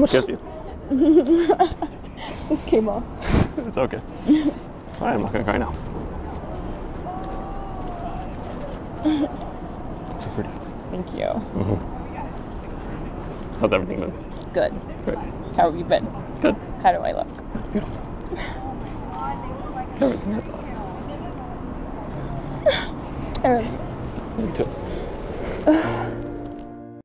kiss you. This came off. It's okay. I'm not gonna cry now. So pretty. Thank you. How's everything been? Good. Good. How have you been? Good. How do I look? Beautiful. Everything I thought. I really Me too.